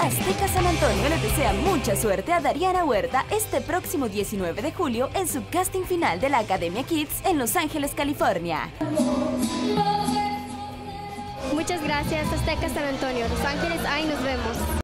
Azteca San Antonio le desea mucha suerte a Dariana Huerta este próximo 19 de julio en su casting final de la Academia Kids en Los Ángeles, California. Muchas gracias, Azteca San Antonio. Los Ángeles, ahí nos vemos.